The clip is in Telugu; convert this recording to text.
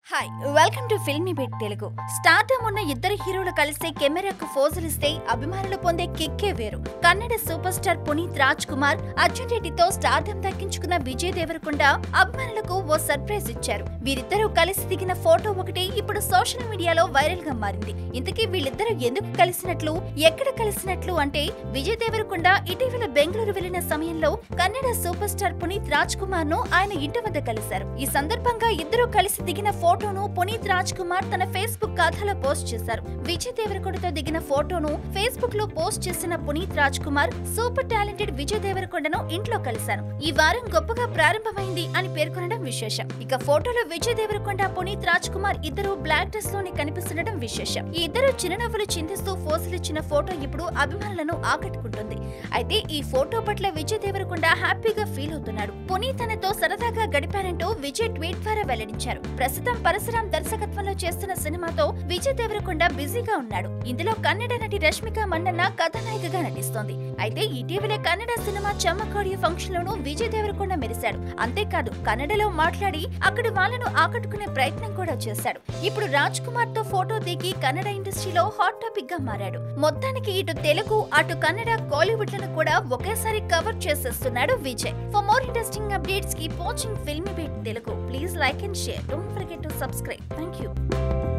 Hi welcome to Filmibeat Telugu. Stardom ఉన్న ఇద్దరు హీరోలు కలిసి కెమెరాకు ఫోజులిస్తే అభిమానులు పొందే కిక్కే వేరు. కన్నడ సూపర్ స్టార్ పునీత్ రాజ్ కుమార్ అర్జున్ రెడ్డితో స్టార్డమ్ దక్కించుకున్న విజయ్ దేవరకొండ అభిమానులకు ఓ సర్ప్రైజ్ ఇచ్చారు. వీరిద్దరూ కలిసి దిగిన ఫోటో ఒకటి ఇప్పుడు సోషల్ మీడియాలో వైరల్ గా మారింది. ఇంతకీ వీళ్ళిద్దరూ ఎందుకు కలిసినట్లు, ఎక్కడ కలిసినట్లు అంటే విజయ్ దేవరకొండ ఇటీవల బెంగళూరు వెళ్లిన సమయంలో కన్నడ సూపర్ స్టార్ పునీత్ రాజ్ కుమార్ ను ఆయన ఇంటి వద్ద కలిశారు. ఈ సందర్భంగా ఇద్దరూ కలిసి దిగిన ఫోటోను పునీత్ రాజ్ కుమార్ తన ఫేస్బుక్ ఖాతాలో పోస్ట్ చేశారు. విజయ్ దేవరకొండతో దిగిన ఫోటోను ఫేస్బుక్ లో పోస్ట్ చేసిన పునీత్ రాజ్ కుమార్ సూపర్ టాలెంటెడ్ విజయ్ దేవరకొండను ఇంట్లో కలిశాను. ఈ వారం గొప్పగా ప్రారంభమైంది అని పేర్కొనడం విశేషం. ఇక ఫోటోలో విజయ్ దేవరకొండ, పునీత్ రాజ్ కుమార్ ఇద్దరు బ్లాక్ డ్రెస్ లోనే కనిపిస్తుండడం విశేషం. ఈ ఇద్దరు చిరునవ్వులు చిందిస్తూ ఫోజులిచ్చిన ఫోటో ఇప్పుడు అభిమానులను ఆకట్టుకుంటుంది. అయితే ఈ ఫోటో పట్ల విజయ్ దేవరకొండ హ్యాపీగా ఫీల్ అవుతున్నాడు. పునీత్ తనతో సరదాగా గడిపారంటూ విజయ్ ట్వీట్ ద్వారా వెల్లడించారు. ప్రస్తుతం పరశురామ్ దర్శకత్వంలో చేస్తున్న సినిమాతో విజయ్ దేవరకొండ బిజీగా ఉన్నాడు. ఇందులో కన్నడ నటి రష్మిక మండన్న కథానాయికగా నటిస్తోంది. అయితే ఇటీవలే కన్నడ సినిమా చమ్మకాడియో ఫంక్షన్ లోనూ విజయ్ దేవరకొండ మెరిశాడు. అంతేకాదు కన్నడలో మాట్లాడి అక్కడి వాళ్ళను ఆకట్టుకునే ప్రయత్నం కూడా చేశాడు. ఇప్పుడు రాజ్ కుమార్ తో ఫోటో దిగి కన్నడ ఇండస్ట్రీలో హాట్ టాపిక్ గా మారాడు. మొత్తానికి ఇటు తెలుగు అటు కన్నడ కాలీవుడ్ లను కూడా ఒకేసారి కవర్ చేసేస్తున్నాడు Vijay. For more interesting updates keep watching Filmibeat Telugu. Please like and share. Don't forget to subscribe. Thank you.